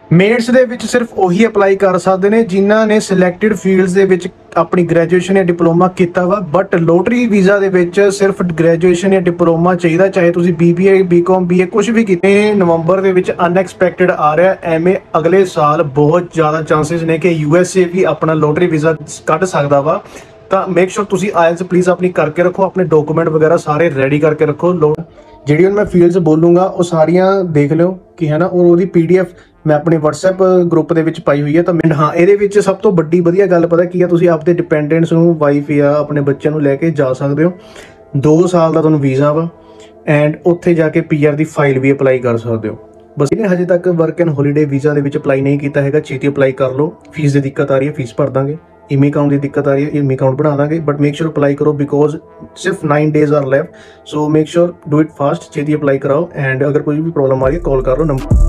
Mates ਦੇ ਵਿੱਚ ਸਿਰਫ ਉਹੀ ਅਪਲਾਈ ਕਰ ਸਕਦੇ ਨੇ ਜਿਨ੍ਹਾਂ ਨੇ ਸਿਲੈਕਟਡ ਫੀਲਡਸ ਦੇ ਵਿੱਚ ਆਪਣੀ ਗ੍ਰੈਜੂਏਸ਼ਨ ਜਾਂ ਡਿਪਲੋਮਾ ਕੀਤਾ ਵਾ। ਬਟ ਲੋਟਰੀ ਵੀਜ਼ਾ ਦੇ ਵਿੱਚ ਸਿਰਫ ਗ੍ਰੈਜੂਏਸ਼ਨ ਜਾਂ ਡਿਪਲੋਮਾ ਚਾਹੀਦਾ, ਚਾਹੇ ਤੁਸੀਂ BBA BCom BA ਕੁਝ ਵੀ ਕੀਤੇ। ਨਵੰਬਰ ਦੇ ਵਿੱਚ ਅਨਐਕਸਪੈਕਟਡ ਆ ਰਿਹਾ, ਐਵੇਂ ਅਗਲੇ ਸਾਲ ਬਹੁਤ ਜ਼ਿਆਦਾ ਚਾਂਸਸ ਨੇ ਕਿ USA ਵੀ ਆਪਣਾ ਲੋਟਰੀ ਵੀਜ਼ਾ ਕੱਢ ਸਕਦਾ ਵਾ। ਤਾਂ ਮੇਕ ਸ਼ੋਰ ਤੁਸੀਂ ਆਇਲਸ ਪਲੀਜ਼ ਆਪਣੀ ਕਰਕੇ ਰੱਖੋ, ਆਪਣੇ ਡਾਕੂਮੈਂਟ ਵਗੈਰਾ ਸਾਰੇ ਰੈਡੀ ਕਰਕੇ ਰੱਖੋ। ਜਿਹੜੀ ਹੁਣ ਮੈਂ ਫੀਲਡਸ ਬੋਲੂੰਗਾ ਉਹ ਸਾਰੀਆਂ ਦੇਖ ਲਿਓ ਕਿ ਹੈ ਨਾ, ਔਰ ਉਹਦੀ PDF ਮੈਂ ਆਪਣੇ WhatsApp ਗਰੁੱਪ ਦੇ ਵਿੱਚ ਪਾਈ ਹੋਈ ਹੈ। ਤਾਂ ਹਾਂ, ਇਹਦੇ ਵਿੱਚ ਸਭ ਤੋਂ ਵੱਡੀ ਵਧੀਆ ਗੱਲ ਪਤਾ ਕੀ ਆ, ਤੁਸੀਂ ਆਪਦੇ ਡਿਪੈਂਡੈਂਟਸ ਨੂੰ, ਵਾਈਫ ਜਾਂ ਆਪਣੇ ਬੱਚਿਆਂ ਨੂੰ ਲੈ ਕੇ ਜਾ ਸਕਦੇ ਹੋ। 2 ਸਾਲ ਦਾ ਤੁਹਾਨੂੰ ਵੀਜ਼ਾ ਵਾ ਐਂਡ ਉੱਥੇ ਜਾ ਕੇ PR ਦੀ ਫਾਈਲ ਵੀ ਅਪਲਾਈ ਕਰ ਸਕਦੇ ਹੋ। ਬਸ ਇਹਨੇ ਹਜੇ ਤੱਕ ਵਰਕ ਐਂਡ ਹੋਲੀਡੇ ਵੀਜ਼ਾ ਦੇ ਵਿੱਚ ਅਪਲਾਈ ਨਹੀਂ ਕੀਤਾ ਹੈਗਾ, ਛੇਤੀ ਅਪਲਾਈ ਕਰ ਲਓ। ਫੀਸ ਦੀ ਦਿੱਕਤ ਆ ਰਹੀ ਹੈ, ਫੀਸ ਭਰ ਦਾਂਗੇ। ਈਮੀ ਅਕਾਊਂਟ ਦੀ ਦਿੱਕਤ ਆ ਰਹੀ ਹੈ, ਈਮੀ ਅਕਾਊਂਟ ਬਣਾ ਦਾਂਗੇ। ਬਟ ਮੇਕ ਸ਼ੋਰ ਅਪਲਾਈ ਕਰੋ ਬਿਕੋਜ਼ ਸਿਰਫ 9 days are left, so make sure do it fast, ਛੇਤੀ ਅਪਲਾਈ ਕਰਾਓ। ਐਂਡ ਅਗਰ ਕੋਈ ਵੀ ਪ੍ਰੋਬਲਮ ਆ ਰਹੀ ਹੈ ਕਾਲ ਕਰ ਲਓ number.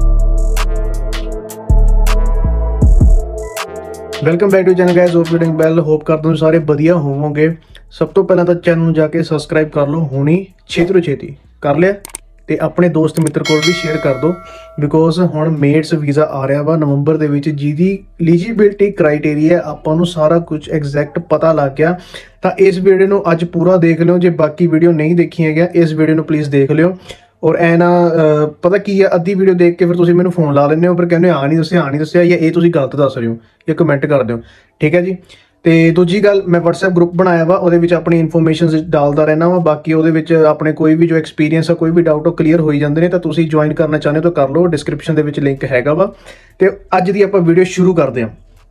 Welcome back to channel guys, hope reading bell. Hope ਕਰਦਾ ਹਾਂ ਸਾਰੇ ਵਧੀਆ ਹੋਵੋਗੇ। ਸਭ ਤੋਂ ਪਹਿਲਾਂ ਤਾਂ ਚੈਨਲ ਨੂੰ ਜਾ ਕੇ ਸਬਸਕ੍ਰਾਈਬ ਕਰ ਲਓ, ਹੁਣੀ ਛੇਤੀ ਤੋਂ ਛੇਤੀ ਕਰ ਲਿਆ, ਤੇ ਆਪਣੇ ਦੋਸਤ ਮਿੱਤਰ ਕੋਲ ਵੀ ਸ਼ੇਅਰ ਕਰ ਦਿਓ ਬਿਕੋਜ਼ ਹੁਣ ਮੇਟਸ ਵੀਜ਼ਾ ਆ ਰਿਹਾ ਵਾ ਨਵੰਬਰ ਦੇ ਵਿੱਚ, ਜਿਹਦੀ ਐਲੀਜੀਬਿਲਟੀ ਕ੍ਰਾਈਟੇਰੀਆ ਆਪਾਂ ਨੂੰ ਸਾਰਾ ਕੁਝ ਐਗਜ਼ੈਕਟ ਪਤਾ ਲੱਗ ਗਿਆ। ਤਾਂ ਇਸ ਵੀਡੀਓ ਨੂੰ ਅੱਜ ਪੂਰਾ ਦੇਖ ਲਿਓ, ਜੇ ਬਾਕੀ ਵੀਡੀਓ ਨਹੀਂ ਦੇਖੀ ਹੈਗਾ ਇਸ ਵੀਡੀਓ ਨੂੰ ਪਲੀਜ਼ ਦੇਖ ਲਿਓ। ਔਰ ਐ ਨਾ ਪਤਾ ਕੀ ਆ, ਅੱਧੀ ਵੀਡੀਓ ਦੇਖ ਕੇ ਫਿਰ ਤੁਸੀਂ ਮੈਨੂੰ ਫੋਨ ਲਾ ਲੈਂਦੇ ਹੋ, ਫਿਰ ਕਹਿੰਦੇ ਆ ਨਹੀਂ ਦੱਸਿਆ ਜਾਂ ਇਹ ਤੁਸੀਂ ਗਲਤ ਦੱਸ ਰਹੇ ਹੋ, ਜਾਂ ਕਮੈਂਟ ਕਰ ਦਿਓ, ਠੀਕ ਹੈ ਜੀ। ਤੇ ਦੂਜੀ ਗੱਲ, ਮੈਂ WhatsApp ਗਰੁੱਪ ਬਣਾਇਆ ਵਾ, ਉਹਦੇ ਵਿੱਚ ਆਪਣੀ ਇਨਫੋਰਮੇਸ਼ਨ ਡਾਲਦਾ ਰਹਿਣਾ ਵਾ। ਬਾਕੀ ਉਹਦੇ ਵਿੱਚ ਆਪਣੇ ਕੋਈ ਵੀ ਜੋ ਐਕਸਪੀਰੀਅੰਸ ਆ, ਕੋਈ ਵੀ ਡਾਊਟ ਉਹ ਕਲੀਅਰ ਹੋਈ ਜਾਂਦੇ ਨੇ। ਤਾਂ ਤੁਸੀਂ ਜੁਆਇਨ ਕਰਨਾ ਚਾਹੁੰਦੇ ਹੋ ਤਾਂ ਕਰ ਲਓ, ਡਿਸਕ੍ਰਿਪਸ਼ਨ ਦੇ ਵਿੱਚ ਲਿੰਕ ਹੈਗਾ ਵਾ। ਤੇ ਅੱਜ ਦੀ ਆਪਾਂ ਵੀਡੀਓ ਸ਼ੁਰੂ ਕਰਦੇ ਹਾਂ।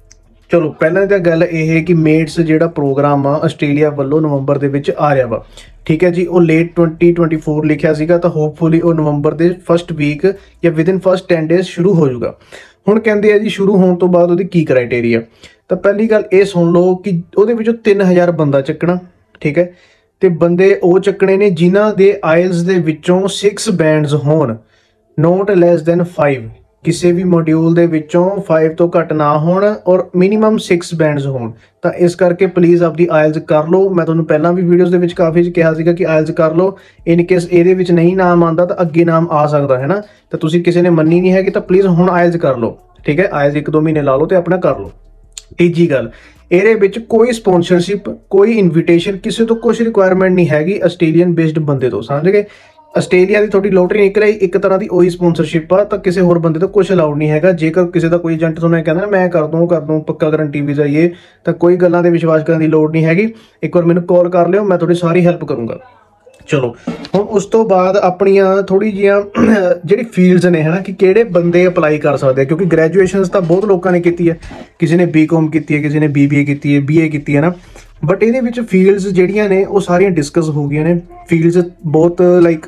ਚਲੋ ਪਹਿਲਾਂ ਤਾਂ ਗੱਲ ਇਹ ਹੈ ਕਿ ਮੇਟਸ ਜਿਹੜਾ ਪ੍ਰੋਗਰਾਮ ਆ ਆਸਟ੍ਰੇਲੀਆ ਵੱਲੋਂ ਨਵੰਬਰ ਦੇ ਵਿੱਚ ਆ ਰਿਹਾ ਵਾ, ਠੀਕ ਹੈ ਜੀ। ਉਹ ਲੇਟ 2024 ਲਿਖਿਆ ਸੀਗਾ, ਤਾਂ ਹੋਪਫੁਲੀ ਉਹ ਨਵੰਬਰ ਦੇ ਫਸਟ ਵੀਕ ਜਾਂ ਵਿਦਿਨ ਫਸਟ 10 days ਸ਼ੁਰੂ ਹੋ ਜਾਊਗਾ। ਹੁਣ ਕਹਿੰਦੇ ਆ ਜੀ ਸ਼ੁਰੂ ਹੋਣ ਤੋਂ ਬਾਅਦ ਉਹਦੀ ਕੀ ਕ੍ਰਾਈਟੇਰੀਆ। ਤਾਂ ਪਹਿਲੀ ਗੱਲ ਇਹ ਸੁਣ ਲਓ ਕਿ ਉਹਦੇ ਵਿੱਚੋਂ 3000 ਬੰਦਾ ਚੱਕਣਾ, ਠੀਕ ਹੈ। ਤੇ ਬੰਦੇ ਉਹ ਚੱਕਣੇ ਨੇ ਜਿਨ੍ਹਾਂ ਦੇ ਆਇਲਸ ਦੇ ਵਿੱਚੋਂ 6 ਬੈਂਡਸ ਹੋਣ, ਨੋਟ ਲੈਸ ਦੈਨ 5, ਕਿਸੇ ਵੀ ਮੋਡਿਊਲ ਦੇ ਵਿੱਚੋਂ 5 ਤੋਂ ਘੱਟ ਨਾ ਹੋਣ, ਔਰ ਮਿਨੀਮਮ 6 ਬੈਂਡਸ ਹੋਣ। ਤਾਂ ਇਸ ਕਰਕੇ ਪਲੀਜ਼ ਆਪਦੀ ਆਇਲਸ ਕਰ ਲਓ। ਮੈਂ ਤੁਹਾਨੂੰ ਪਹਿਲਾਂ ਵੀ ਵੀਡੀਓਜ਼ ਦੇ ਵਿੱਚ ਕਾਫੀ ਕਿਹਾ ਸੀਗਾ ਕਿ ਆਇਲਸ ਕਰ ਲਓ, ਇਨ ਕੇਸ ਇਹਦੇ ਵਿੱਚ ਨਹੀਂ ਨਾਮ ਆਉਂਦਾ ਤਾਂ ਅੱਗੇ ਨਾਮ ਆ ਸਕਦਾ ਹੈ ਨਾ। ਤਾਂ ਤੁਸੀਂ ਕਿਸੇ ਨੇ ਮੰਨੀ ਨਹੀਂ ਹੈਗੀ ਤਾਂ ਪਲੀਜ਼ ਹੁਣ ਆਇਲਸ ਕਰ ਲਓ, ਠੀਕ ਹੈ। ਆਇਲਸ 1-2 ਮਹੀਨੇ ਲਾ ਲਓ ਤੇ ਆਪਣਾ ਕਰ ਲਓ। ਤੀਜੀ ਗੱਲ, ਇਹਦੇ ਵਿੱਚ ਕੋਈ ਸਪੋਂਸਰਸ਼ਿਪ, ਕੋਈ ਇਨਵੀਟੇਸ਼ਨ, ਕਿਸੇ ਤੋਂ ਕੁਝ ਰਿਕੁਆਇਰਮੈਂਟ ਨਹੀਂ ਹੈਗੀ ਆਸਟ੍ਰੇਲੀਅਨ ਬੇਸਡ ਬੰਦੇ ਤੋਂ, ਸਮਝ ਗਏ। ਆਸਟ੍ਰੇਲੀਆ ਦੀ ਤੁਹਾਡੀ ਲੋਟਰੀ ਨਿਕਲ ਆਈ, ਇੱਕ ਤਰ੍ਹਾਂ ਦੀ ਉਹੀ ਸਪੋਂਸਰਸ਼ਿਪ ਆ। ਤਾਂ ਕਿਸੇ ਹੋਰ ਬੰਦੇ ਤੋਂ ਕੁਝ ਅਲਾਉਡ ਨਹੀਂ ਹੈਗਾ। ਜੇਕਰ ਕਿਸੇ ਦਾ ਕੋਈ ਏਜੰਟ ਤੁਹਾਨੂੰ ਕਹਿੰਦਾ ਨਾ ਮੈਂ ਕਰ ਦੂੰ ਪੱਕਾ ਗਰੰਟੀ ਵੀਜ਼ਾ ਇਹ, ਤਾਂ ਕੋਈ ਗੱਲਾਂ ਦੇ ਵਿਸ਼ਵਾਸ ਕਰਨ ਦੀ ਲੋੜ ਨਹੀਂ ਹੈਗੀ। ਇੱਕ ਵਾਰ ਮੈਨੂੰ ਕਾਲ ਕਰ ਲਿਓ, ਮੈਂ ਤੁਹਾਡੀ ਸਾਰੀ ਹੈਲਪ ਕਰੂੰਗਾ। ਚਲੋ ਹੁਣ ਉਸ ਤੋਂ ਬਾਅਦ ਆਪਣੀਆਂ ਥੋੜੀ ਜਿਹੀਆਂ ਜਿਹੜੀ ਫੀਲਡਸ ਨੇ ਹੈ ਨਾ, ਕਿ ਕਿਹੜੇ ਬੰਦੇ ਅਪਲਾਈ ਕਰ ਸਕਦੇ ਆ, ਕਿਉਂਕਿ ਗ੍ਰੈਜੂਏਸ਼ਨਸ ਤਾਂ ਬਹੁਤ ਲੋਕਾਂ ਨੇ ਕੀਤੀ ਹੈ। ਕਿਸੇ ਨੇ BCom ਕੀਤੀ ਹੈ, ਕਿਸੇ ਨੇ BBA ਕੀਤੀ ਹੈ, BA ਕੀਤੀ ਹੈ ਨਾ। ਬਟ ਇਹਦੇ ਵਿੱਚ ਫੀਲਡਸ ਜਿਹੜੀਆਂ ਨੇ ਉਹ ਸਾਰੀਆਂ ਡਿਸਕਸ ਹੋ ਗਈਆਂ ਨੇ। ਫੀਲਡਸ ਬਹੁਤ ਲਾਈਕ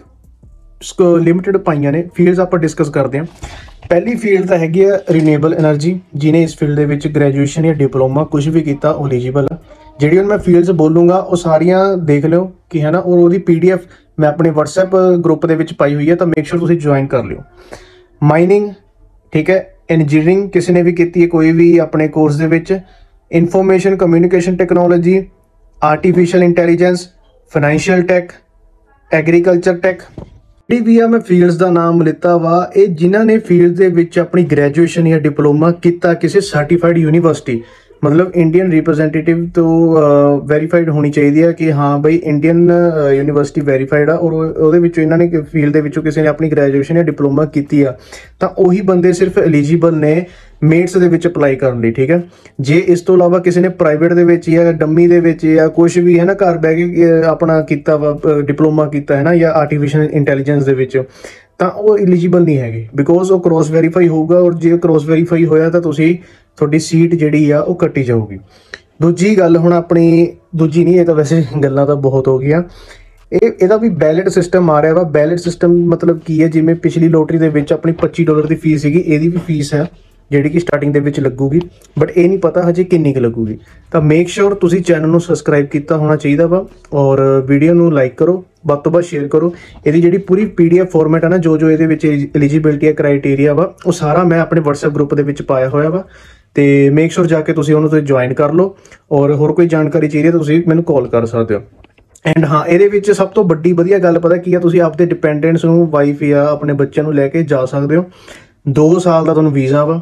ਲਿਮਿਟਡ ਪਾਈਆਂ ਨੇ। ਫੀਲਡਸ ਆਪਾਂ ਡਿਸਕਸ ਕਰਦੇ ਹਾਂ। ਪਹਿਲੀ ਫੀਲਡ ਤਾਂ ਹੈਗੀ ਆ ਰੀਨੇਬਲ એનર્ਜੀ, ਜਿਹਨੇ ਇਸ ਫੀਲਡ ਦੇ ਵਿੱਚ ਗ੍ਰੈਜੂਏਸ਼ਨ ਜਾਂ ਡਿਪਲੋਮਾ ਕੁਝ ਵੀ ਕੀਤਾ ਉਹ ਐਲੀਜੀਬਲ ਆ। ਜਿਹੜੀ ਹੁਣ ਮੈਂ ਫੀਲਡਸ ਬੋਲੂੰਗਾ ਉਹ ਸਾਰੀਆਂ ਦੇਖ ਲਿਓ ਕਿ ਹੈ ਨਾ, ਔਰ ਉਹਦੀ PDF ਮੈਂ ਆਪਣੇ WhatsApp ਗਰੁੱਪ ਦੇ ਵਿੱਚ ਪਾਈ ਹੋਈ ਹੈ, ਤਾਂ ਮੇਕ ਸ਼ੋਰ ਤੁਸੀਂ ਜੁਆਇਨ ਕਰ ਲਿਓ। ਮਾਈਨਿੰਗ, ਠੀਕ ਹੈ। ਇੰਜੀਨੀਅਰਿੰਗ ਕਿਸੇ ਨੇ ਵੀ ਕੀਤੀ ਹੈ ਕੋਈ ਵੀ ਆਪਣੇ ਕੋਰਸ ਦੇ ਵਿੱਚ। Information communication technology, artificial intelligence, financial tech, agriculture tech. ਜਿਹੜੀ ਵੀ ਆ ਮੈਂ ਫੀਲਡਸ ਦਾ ਨਾਮ ਲਿੱਤਾ ਵਾ, ਇਹ ਜਿਨ੍ਹਾਂ ਨੇ ਫੀਲਡ ਦੇ ਵਿੱਚ ਆਪਣੀ ਗ੍ਰੈਜੂਏਸ਼ਨ ਜਾਂ ਡਿਪਲੋਮਾ ਕੀਤਾ ਕਿਸੇ ਸਰਟੀਫਾਈਡ ਯੂਨੀਵਰਸਿਟੀ, ਮਤਲਬ ਇੰਡੀਅਨ ਰਿਪਰੈਜ਼ੈਂਟੇਟਿਵ ਤੋਂ ਵੈਰੀਫਾਈਡ ਹੋਣੀ ਚਾਹੀਦੀ ਹੈ ਕਿ ਹਾਂ ਬਈ ਇੰਡੀਅਨ ਯੂਨੀਵਰਸਿਟੀ ਵੈਰੀਫਾਈਡ ਆ, ਔਰ ਉਹਦੇ ਵਿੱਚੋਂ ਇਹਨਾਂ ਨੇ ਫੀਲਡ ਦੇ ਵਿੱਚੋਂ ਕਿਸੇ ਨੇ ਆਪਣੀ ਗ੍ਰੈਜੂਏਸ਼ਨ ਜਾਂ ਡਿਪਲੋਮਾ ਕੀਤੀ ਆ। ਤਾਂ ਉਹੀ ਬੰਦੇ ਸਿਰਫ ਐਲੀਜੀਬਲ ਨੇ ਮੇਟਸ ਦੇ ਵਿੱਚ ਅਪਲਾਈ ਕਰਨ ਲਈ, ਠੀਕ ਹੈ। ਜੇ ਇਸ ਤੋਂ ਇਲਾਵਾ ਕਿਸੇ ਨੇ ਪ੍ਰਾਈਵੇਟ ਦੇ ਵਿੱਚ ਜਾਂ ਡੰਮੀ ਦੇ ਵਿੱਚ ਜਾਂ ਕੁਝ ਵੀ ਹੈ ਨਾ, ਘਰ ਬਹਿ ਕੇ ਆਪਣਾ ਕੀਤਾ ਵਾ, ਡਿਪਲੋਮਾ ਕੀਤਾ ਹੈ ਨਾ, ਜਾਂ ਆਰਟੀਫਿਸ਼ੀਅਲ ਇੰਟੈਲੀਜੈਂਸ ਦੇ ਵਿੱਚ, ਤਾਂ ਉਹ ਐਲੀਜੀਬਲ ਨਹੀਂ ਹੈਗੇ ਬਿਕੋਜ਼ ਉਹ ਕ੍ਰੋਸ ਵੈਰੀਫਾਈ ਹੋਊਗਾ। ਔਰ ਜੇ ਕ੍ਰੋਸ ਵੈਰੀਫਾਈ ਹੋਇਆ ਤਾਂ ਤੁਹਾਡੀ ਸੀਟ ਜਿਹੜੀ ਆ ਉਹ ਕੱਟੀ ਜਾਊਗੀ। ਦੂਜੀ ਗੱਲ, ਹੁਣ ਆਪਣੀ ਦੂਜੀ ਨਹੀਂ, ਇਹ ਤਾਂ ਵੈਸੇ ਗੱਲਾਂ ਤਾਂ ਬਹੁਤ ਹੋ ਗਈਆਂ। ਇਹਦਾ ਵੀ ਬੈਲਟ ਸਿਸਟਮ ਆ ਰਿਹਾ ਵਾ। ਬੈਲਟ ਸਿਸਟਮ ਮਤਲਬ ਕੀ ਹੈ, ਜਿਵੇਂ ਪਿਛਲੀ ਲੋਟਰੀ ਦੇ ਵਿੱਚ ਆਪਣੀ $25 ਦੀ ਫੀਸ ਸੀਗੀ, ਇਹਦੀ ਵੀ ਫੀਸ ਹੈ ਜਿਹੜੀ ਕਿ ਸਟਾਰਟਿੰਗ ਦੇ ਵਿੱਚ ਲੱਗੂਗੀ, ਬਟ ਇਹ ਨਹੀਂ ਪਤਾ ਹਜੇ ਕਿੰਨੀ ਕੁ ਲੱਗੂਗੀ। ਤਾਂ ਮੇਕ ਸ਼ੋਰ ਤੁਸੀਂ ਚੈਨਲ ਨੂੰ ਸਬਸਕ੍ਰਾਈਬ ਕੀਤਾ ਹੋਣਾ ਚਾਹੀਦਾ ਵਾ, ਔਰ ਵੀਡੀਓ ਨੂੰ ਲਾਈਕ ਕਰੋ, ਵੱਧ ਤੋਂ ਵੱਧ ਸ਼ੇਅਰ ਕਰੋ। ਇਹਦੀ ਜਿਹੜੀ ਪੂਰੀ PDF ਫਾਰਮੈਟ ਹੈ ਨਾ, ਜੋ ਇਹਦੇ ਵਿੱਚ ਐਲੀਜੀਬਿਲਟੀ ਹੈ, ਕ੍ਰਾਈਟੇਰੀਆ ਵਾ, ਉਹ ਸਾਰਾ ਮੈਂ ਆਪਣੇ WhatsApp ਗਰੁੱਪ ਦੇ ਵਿੱਚ ਪਾਇਆ ਹੋਇਆ ਵਾ। ਤੇ ਮੇਕ ਸ਼ੋਰ ਜਾ ਕੇ ਤੁਸੀਂ ਉਹਨੂੰ ਜੁਆਇਨ ਕਰ ਲਓ, ਔਰ ਹੋਰ ਕੋਈ ਜਾਣਕਾਰੀ ਚਾਹੀਦੀ ਹੈ ਤੁਸੀਂ ਮੈਨੂੰ ਕਾਲ ਕਰ ਸਕਦੇ ਹੋ। ਐਂਡ ਹਾਂ, ਇਹਦੇ ਵਿੱਚ ਸਭ ਤੋਂ ਵੱਡੀ ਵਧੀਆ ਗੱਲ ਪਤਾ ਕੀ ਆ, ਤੁਸੀਂ ਆਪਦੇ ਡਿਪੈਂਡੈਂਟਸ ਨੂੰ, ਵਾਈਫ ਜਾਂ ਆਪਣੇ ਬੱਚਿਆਂ ਨੂੰ ਲੈ ਕੇ ਜਾ ਸਕਦੇ ਹੋ। 2 ਸਾਲ ਦਾ ਤੁਹਾਨੂੰ ਵੀਜ਼ਾ ਵਾ,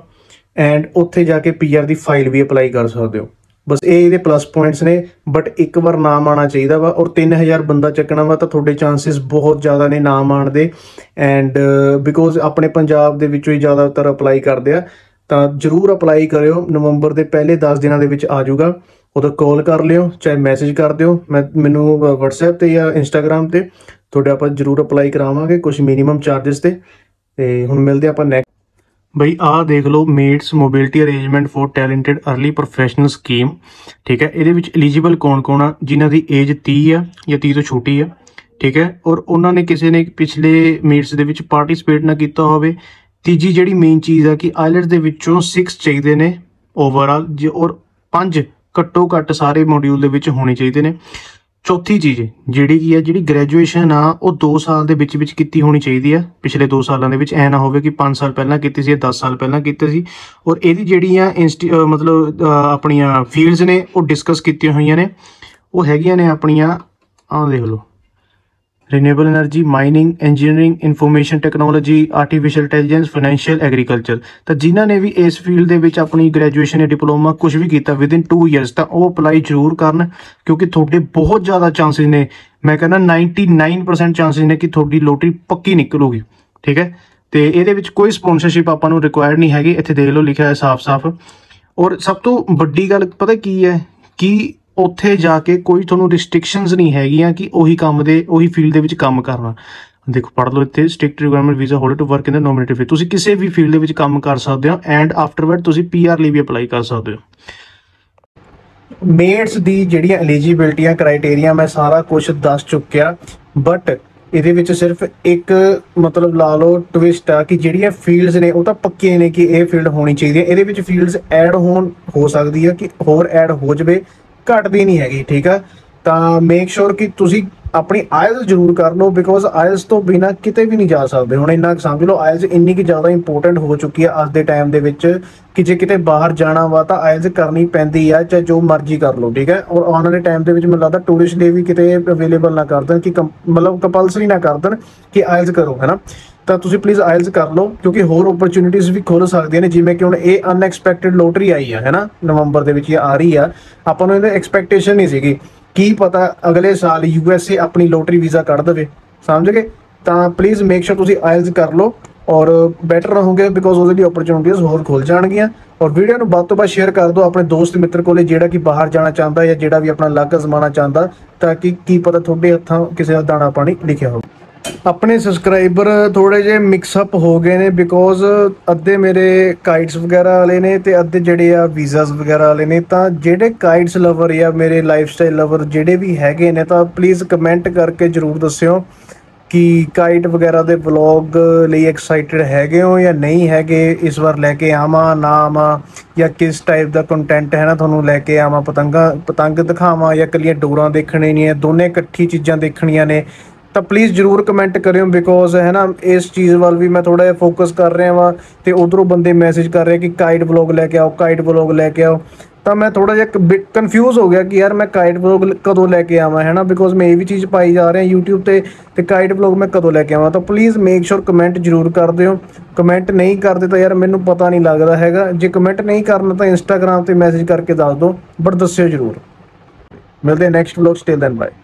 ਐਂਡ ਉੱਥੇ ਜਾ ਕੇ ਪੀਆਰ ਦੀ ਫਾਈਲ ਵੀ ਅਪਲਾਈ ਕਰ ਸਕਦੇ ਹੋ। ਬਸ ਇਹ ਇਹਦੇ ਪਲੱਸ ਪੁਆਇੰਟਸ ਨੇ, ਬਟ ਇੱਕ ਵਾਰ ਨਾਮ ਆਉਣਾ ਚਾਹੀਦਾ ਵਾ, ਔਰ 3000 ਬੰਦਾ ਚੱਕਣਾ ਵਾ ਤਾਂ ਤੁਹਾਡੇ ਚਾਂਸਿਸ ਬਹੁਤ ਜ਼ਿਆਦਾ ਨੇ ਨਾਮ ਆਉਣ ਦੇ। ਐਂਡ ਬਿਕੋਜ਼ ਆਪਣੇ ਪੰਜਾਬ ਦੇ ਵਿੱਚੋਂ ਹੀ ਜ਼ਿਆਦਾਤਰ ਅਪਲਾਈ ਕਰਦੇ ਆ, ਤਾਂ ਜ਼ਰੂਰ ਅਪਲਾਈ ਕਰਿਓ। ਨਵੰਬਰ ਦੇ ਪਹਿਲੇ 10 ਦਿਨਾਂ ਦੇ ਵਿੱਚ ਆ ਜਾਊਗਾ। ਉਦੋਂ ਕਾਲ ਕਰ ਲਿਓ, ਚਾਹੇ ਮੈਸੇਜ ਕਰ ਦਿਓ, ਮੈਨੂੰ WhatsApp ਤੇ ਜਾਂ Instagram ਤੇ, ਤੁਹਾਡੇ ਆਪਾਂ ਜ਼ਰੂਰ ਅਪਲਾਈ ਕਰਾਵਾਂਗੇ ਕੁਝ ਮਿਨੀਮਮ ਚਾਰजेस ਤੇ ਹੁਣ ਮਿਲਦੇ ਆਪਾਂ ਨੈਕਸਟ। ਬਈ ਆਹ ਦੇਖ ਲਓ, MATES mobility arrangement for talented early professional scheme. ਠੀਕ ਹੈ, ਇਹਦੇ ਵਿੱਚ ਐਲੀਜੀਬਲ ਕੌਣ ਆ? ਜਿਨ੍ਹਾਂ ਦੀ ਏਜ 30 ਆ ਜਾਂ 30 ਤੋਂ ਛੋਟੀ ਆ। ਠੀਕ ਹੈ, ਔਰ ਉਹਨਾਂ ਨੇ ਕਿਸੇ ਨੇ ਪਿਛਲੇ ਮੀਟਸ ਦੇ ਵਿੱਚ ਪਾਰਟਿਸਿਪੇਟ ਨਾ ਕੀਤਾ ਹੋਵੇ। ਤੀਜੀ ਜਿਹੜੀ ਮੇਨ ਚੀਜ਼ ਆ ਕਿ ਆਈਲੈਟਸ ਦੇ ਵਿੱਚੋਂ 6 ਚਾਹੀਦੇ ਨੇ ਓਵਰਆਲ, ਔਰ 5 ਘੱਟੋ ਘੱਟ ਸਾਰੇ ਮੋਡਿਊਲ ਦੇ ਵਿੱਚ ਹੋਣੇ ਚਾਹੀਦੇ ਨੇ। ਚੌਥੀ ਚੀਜ਼ ਜਿਹੜੀ ਕੀ ਆ, ਜਿਹੜੀ ਗ੍ਰੈਜੂਏਸ਼ਨ ਆ ਉਹ 2 ਸਾਲ ਦੇ ਵਿੱਚ ਕੀਤੀ ਹੋਣੀ ਚਾਹੀਦੀ ਆ। ਪਿਛਲੇ 2 ਸਾਲਾਂ ਦੇ ਵਿੱਚ ਐ ਨਾ ਹੋਵੇ ਕਿ 5 ਸਾਲ ਪਹਿਲਾਂ ਕੀਤੀ ਸੀ ਜਾਂ 10 ਸਾਲ ਪਹਿਲਾਂ ਕੀਤੇ ਸੀ। ਔਰ ਇਹਦੀ ਜਿਹੜੀਆਂ ਮਤਲਬ ਆਪਣੀਆਂ ਫੀਲਡਸ ਨੇ ਉਹ ਡਿਸਕਸ ਕੀਤੀਆਂ ਹੋਈਆਂ ਨੇ, ਉਹ ਹੈਗੀਆਂ ਨੇ ਆਪਣੀਆਂ, ਆਹ ਦੇਖ ਲਓ, renewable energy, mining, engineering, information technology, artificial intelligence, financial, agriculture. ਤਾਂ ਜਿਨ੍ਹਾਂ ਨੇ ਵੀ ਇਸ ਫੀਲਡ ਦੇ ਵਿੱਚ ਆਪਣੀ ਗ੍ਰੈਜੂਏਸ਼ਨ ਜਾਂ ਡਿਪਲੋਮਾ ਕੁਝ ਵੀ ਕੀਤਾ ਵਿਦਿਨ 2 ਇਅਰਸ, ਤਾਂ ਉਹ ਅਪਲਾਈ ਜ਼ਰੂਰ ਕਰਨ, ਕਿਉਂਕਿ ਤੁਹਾਡੇ ਬਹੁਤ ਜ਼ਿਆਦਾ ਚਾਂਸਿਸ ਨੇ। ਮੈਂ ਕਹਿੰਦਾ 99% ਚਾਂਸਿਸ ਨੇ ਕਿ ਤੁਹਾਡੀ ਲੋਟਰੀ ਪੱਕੀ ਨਿਕਲੂਗੀ। ਠੀਕ ਹੈ, ਤੇ ਇਹਦੇ ਵਿੱਚ ਕੋਈ ਸਪਾਂਸਰਸ਼ਿਪ ਆਪਾਂ ਨੂੰ ਰਿਕੁਆਇਰਡ ਨਹੀਂ ਹੈਗੀ। ਇੱਥੇ ਦੇਖ ਲਓ ਲਿਖਿਆ ਹੈ ਸਾਫ਼-ਸਾਫ਼। ਔਰ ਸਭ ਤੋਂ ਵੱਡੀ ਗੱਲ ਪਤਾ ਕੀ ਹੈ ਕਿ ਉੱਥੇ ਜਾ ਕੇ ਕੋਈ ਤੁਹਾਨੂੰ ਰਿਸਟ੍ਰਿਕਸ਼ਨਸ ਨਹੀਂ ਹੈਗੀਆਂ ਕਿ ਉਹੀ ਫੀਲਡ ਦੇ ਵਿੱਚ ਕੰਮ ਕਰਨਾ। ਦੇਖੋ ਪੜ੍ਹ ਲਓ ਇੱਥੇ, strict requirement visa holder to work in the nominated field. ਤੁਸੀਂ ਕਿਸੇ ਵੀ ਫੀਲਡ ਦੇ ਵਿੱਚ ਕੰਮ ਕਰ ਸਕਦੇ ਹੋ ਐਂਡ ਆਫਟਰਵਰਡ ਤੁਸੀਂ PR ਲਈ ਵੀ ਅਪਲਾਈ ਕਰ ਸਕਦੇ ਹੋ। ਮੇਟਸ ਦੀ ਜਿਹੜੀਆਂ ਐਲੀਜੀਬਿਲਟੀਆਂ ਕ੍ਰਾਈਟੇਰੀਆ ਮੈਂ ਸਾਰਾ ਕੁਝ ਦੱਸ ਚੁੱਕਿਆ, ਬਟ ਇਹਦੇ ਵਿੱਚ ਸਿਰਫ ਇੱਕ ਮਤਲਬ ਲਾ ਲਓ ਟਵਿਸਟ ਆ ਕਿ ਜਿਹੜੀਆਂ ਫੀਲਡਸ ਨੇ ਉਹ ਤਾਂ ਪੱਕੀਆਂ ਨੇ ਕਿ ਇਹ ਫੀਲਡ ਹੋਣੀ ਚਾਹੀਦੀ ਹੈ। ਇਹਦੇ ਵਿੱਚ ਫੀਲਡਸ ਐਡ ਹੋ ਸਕਦੀ ਹੈ ਕਿ ਹੋਰ ਐਡ ਹੋ ਜਾਵੇ, ਘਟਦੀ ਨਹੀਂ ਹੈਗੀ। ਠੀਕ ਆ, ਤਾਂ ਮੇਕ ਸ਼ੋਰ ਕਿ ਤੁਸੀਂ ਆਪਣੀ ਆਇਲਸ ਜ਼ਰੂਰ ਕਰ ਲਓ, ਬਿਕੋਜ਼ ਆਇਲਸ ਤੋਂ ਬਿਨਾਂ ਕਿਤੇ ਵੀ ਨਹੀਂ ਜਾ ਸਕਦੇ। ਹੁਣ ਇੰਨਾ ਸਮਝ ਲਓ, ਆਇਲਸ ਇੰਨੀ ਕਿ ਜ਼ਿਆਦਾ ਇੰਪੋਰਟੈਂਟ ਹੋ ਚੁੱਕੀ ਹੈ ਅੱਜ ਦੇ ਟਾਈਮ ਦੇ ਵਿੱਚ ਕਿ ਜੇ ਕਿਤੇ ਬਾਹਰ ਜਾਣਾ ਵਾ ਤਾਂ ਆਇਲਸ ਕਰਨੀ ਪੈਂਦੀ ਆ, ਚਾਹੇ ਜੋ ਮਰਜ਼ੀ ਕਰ ਲਓ। ਠੀਕ ਹੈ, ਔਰ ਆਉਣ ਵਾਲੇ ਟਾਈਮ ਦੇ ਵਿੱਚ ਮੈਨੂੰ ਲੱਗਦਾ ਟੂਰਿਸਟ ਲਈ ਵੀ ਕਿਤੇ ਅਵੇਲੇਬਲ ਨਾ ਕਰ ਦੇਣ ਕਿ ਮਤਲਬ ਕੰਪਲਸਰੀ ਨਾ ਕਰ ਦੇਣ ਕਿ ਆਇਲਸ ਕਰੋ, ਹੈ ਨਾ। ਤਾਂ ਤੁਸੀਂ ਪਲੀਜ਼ ਆਇਲਸ ਕਰ ਲਓ, ਕਿਉਂਕਿ ਹੋਰ ਓਪਰਚੁਨਿਟੀਜ਼ ਵੀ ਖੁੱਲ੍ਹ ਸਕਦੀਆਂ ਨੇ। ਜਿਵੇਂ ਕਿ ਹੁਣ ਇਹ ਅਨਐਕਸਪੈਕਟਡ ਲੋਟਰੀ ਆਈ ਹੈ ਨਾ, ਨਵੰਬਰ ਦੇ ਵਿੱਚ ਇਹ ਆ ਰਹੀ ਆ, ਆਪਾਂ ਨੂੰ ਇਹਦੀ ਐਕਸਪੈਕਟੇਸ਼ਨ ਨਹੀਂ ਸੀਗੀ। ਕੀ ਪਤਾ ਅਗਲੇ ਸਾਲ USA ਆਪਣੀ ਲੋਟਰੀ ਵੀਜ਼ਾ ਕੱਢ ਦੇਵੇ, ਸਮਝ ਗਏ। ਤਾਂ ਪਲੀਜ਼ ਮੇਕ ਸ਼ੋਰ ਤੁਸੀਂ ਆਇਲਸ ਕਰ ਲਓ ਔਰ ਬੈਟਰ ਰਹੋਗੇ, ਬਿਕੋਜ਼ ਉਹਦੇ ਲਈ ਓਪਰਚੁਨਿਟੀਜ਼ ਹੋਰ ਖੁੱਲ੍ਹ ਜਾਣਗੀਆਂ। ਔਰ ਵੀਡੀਓ ਨੂੰ ਵੱਧ ਤੋਂ ਵੱਧ ਸ਼ੇਅਰ ਕਰ ਦਿਓ ਆਪਣੇ ਦੋਸਤ ਮਿੱਤਰ ਕੋਲੇ, ਜਿਹੜਾ ਕਿ ਬਾਹਰ ਜਾਣਾ ਚਾਹੁੰਦਾ ਜਾਂ ਜਿਹੜਾ ਵੀ ਆਪਣਾ ਲੱਕ ਅਜ਼ਮਾਉਣਾ ਚਾਹੁੰਦਾ, ਤਾਂ ਕਿ ਕੀ ਪਤਾ ਤੁਹਾਡੇ ਹੱਥਾਂ ਕਿਸੇ ਦਾ ਦਾਣਾ ਪਾਣੀ ਲਿਖਿਆ ਹੋਵੇ। ਆਪਣੇ ਸਬਸਕ੍ਰਾਈਬਰ ਥੋੜੇ ਜਿਹੇ ਮਿਕਸਅਪ ਹੋ ਗਏ ਨੇ, ਬਿਕੋਜ਼ ਅੱਧੇ ਮੇਰੇ ਕਾਈਟਸ ਵਗੈਰਾ ਵਾਲੇ ਨੇ ਤੇ ਅੱਧੇ ਜਿਹੜੇ ਆ ਵੀਜ਼ਾਸ ਵਗੈਰਾ ਵਾਲੇ ਨੇ। ਤਾਂ ਜਿਹੜੇ ਕਾਈਟਸ ਲਵਰ ਜਾਂ ਮੇਰੇ ਲਾਈਫਸਟਾਈਲ ਲਵਰ ਜਿਹੜੇ ਵੀ ਹੈਗੇ ਨੇ, ਤਾਂ ਪਲੀਜ਼ ਕਮੈਂਟ ਕਰਕੇ ਜ਼ਰੂਰ ਦੱਸਿਓ ਕਿ ਕਾਈਟ ਵਗੈਰਾ ਦੇ ਵਲੌਗ ਲਈ ਐਕਸਾਈਟਡ ਹੈਗੇ ਹੋ ਜਾਂ ਨਹੀਂ ਹੈਗੇ। ਇਸ ਵਾਰ ਲੈ ਕੇ ਆਵਾਂ ਨਾ ਆਵਾਂ, ਜਾਂ ਕਿਸ ਟਾਈਪ ਦਾ ਕੰਟੈਂਟ ਹੈ ਨਾ ਤੁਹਾਨੂੰ ਲੈ ਕੇ ਆਵਾਂ, ਪਤੰਗ ਦਿਖਾਵਾਂ ਜਾਂ ਇਕੱਲੀਆਂ ਡੋਰਾਂ ਦੇਖਣੀਆਂ ਨੇ, ਦੋਨੇ ਇਕੱਠੀ ਚੀਜ਼ਾਂ ਦੇਖਣੀਆਂ ਨੇ। ਤਾਂ ਪਲੀਜ਼ ਜ਼ਰੂਰ ਕਮੈਂਟ ਕਰਿਓ, ਬਿਕੋਜ਼ ਹੈ ਨਾ ਇਸ ਚੀਜ਼ ਵੱਲ ਵੀ ਮੈਂ ਥੋੜ੍ਹਾ ਜਿਹਾ ਫੋਕਸ ਕਰ ਰਿਹਾ ਵਾਂ। ਤੇ ਉਧਰੋਂ ਬੰਦੇ ਮੈਸੇਜ ਕਰ ਰਹੇ ਕਿ ਕਾਈਟ ਵਲੌਗ ਲੈ ਕੇ ਆਓ, ਕਾਈਟ ਵਲੌਗ ਲੈ ਕੇ ਆਓ। ਤਾਂ ਮੈਂ ਥੋੜ੍ਹਾ ਜਿਹਾ ਕਨਫਿਊਜ਼ ਹੋ ਗਿਆ ਕਿ ਯਾਰ ਮੈਂ ਕਾਈਟ ਵਲੌਗ ਕਦੋਂ ਲੈ ਕੇ ਆਵਾਂ, ਹੈ ਨਾ, ਬਿਕੋਜ਼ ਮੈਂ ਇਹ ਵੀ ਚੀਜ਼ ਪਾਈ ਜਾ ਰਿਹਾ YouTube ਤੇ ਕਾਈਟ ਵਲੌਗ ਮੈਂ ਕਦੋਂ ਲੈ ਕੇ ਆਵਾਂ। ਤਾਂ ਪਲੀਜ਼ ਮੇਕ ਸ਼ੋਰ ਕਮੈਂਟ ਜ਼ਰੂਰ ਕਰ ਦਿਓ। ਕਮੈਂਟ ਨਹੀਂ ਕਰਦੇ ਤਾਂ ਯਾਰ ਮੈਨੂੰ ਪਤਾ ਨਹੀਂ ਲੱਗਦਾ ਹੈਗਾ। ਜੇ ਕਮੈਂਟ ਨਹੀਂ ਕਰਨਾ ਤਾਂ Instagram ਤੇ ਮੈਸੇਜ ਕਰਕੇ ਦੱਸ ਦਿਓ, ਬਟ ਦੱਸਿਓ ਜ਼ਰੂਰ। ਮਿਲਦੇ next vlog, still then bye.